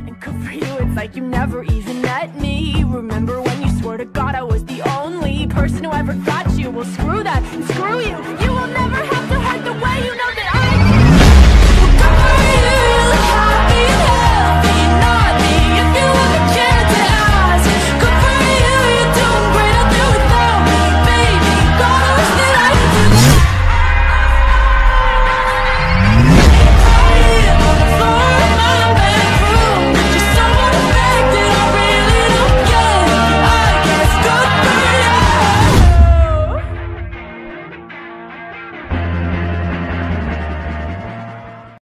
And good for you, it's like you never even met me. Remember when you swore to God I was the only person who ever got you? Well, screw that and screw you. You will never have